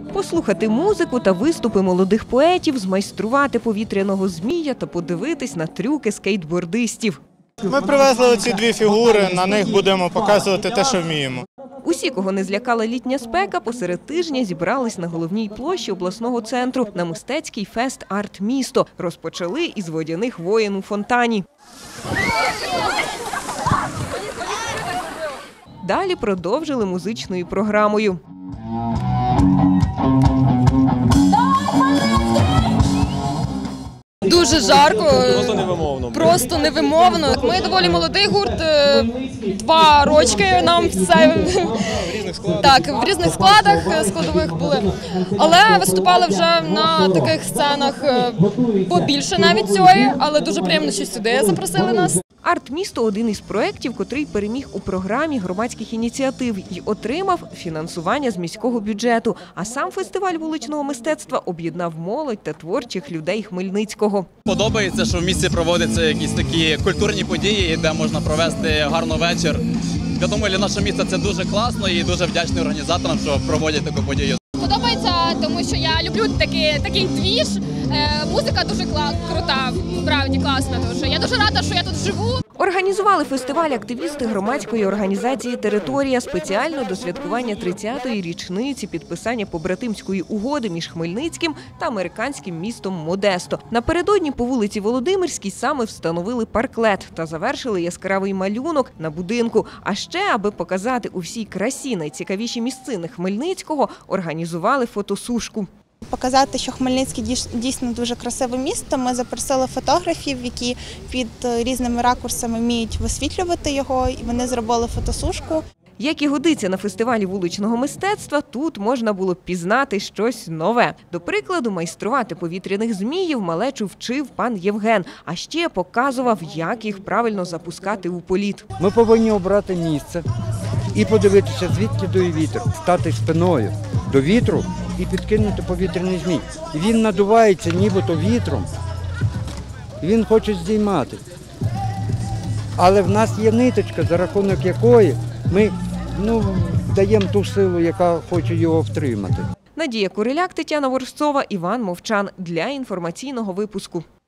Послухати музику та виступи молодих поетів, змайструвати повітряного змія та подивитись на трюки скейтбордистів. Ми привезли оці дві фігури, на них будемо показувати те, що вміємо. Усі, кого не злякала літня спека, посеред тижня зібрались на головній площі обласного центру на мистецький фест «Арт-місто». Розпочали із водяних воєн у фонтані. Далі продовжили музичною програмою. Дуже жарко, просто невимовно. Ми доволі молодий гурт, 2 рочки нам все в різних складах складових були. Але виступали вже на таких сценах побільше навіть цієї, але дуже приємно, що сюди запросили нас. «Арт-місто» – один із проєктів, котрий переміг у програмі громадських ініціатив і отримав фінансування з міського бюджету. А сам фестиваль вуличного мистецтва об'єднав молодь та творчих людей Хмельницького. Подобається, що в місті проводяться якісь такі культурні події, де можна провести гарний вечір. Я думаю, для нашого міста це дуже класно і дуже вдячний організаторам, що проводять таку подію. Подобається, тому що я люблю такий двіж. Музика дуже крута, справді класна дуже. Я дуже рада, що я тут живу. Організували фестиваль активісти громадської організації «Територія» спеціально до святкування 30-ї річниці підписання побратимської угоди між Хмельницьким та американським містом Модесто. Напередодні по вулиці Володимирській саме встановили парклет та завершили яскравий малюнок на будинку. А ще, аби показати у всій красі найцікавіші місцини Хмельницького, організували фотосушку. Показати, що Хмельницький дійсно дуже красиве місто. Ми запросили фотографів, які під різними ракурсами вміють висвітлювати його, і вони зробили фотосушку. Як і годиться на фестивалі вуличного мистецтва, тут можна було пізнати щось нове. До прикладу, майструвати повітряних зміїв малечу вчив пан Євген, а ще показував, як їх правильно запускати у політ. Ми повинні обрати місце і подивитися, звідки дує вітер, стати спиною до вітру і підкинути повітряний змій. Він надувається нібито вітром, він хоче здіймати. Але в нас є ниточка, за рахунок якої ми даємо ту силу, яка хоче його втримати. Надія Куриляк, Тетяна Ворожцова, Іван Мовчан для інформаційного випуску.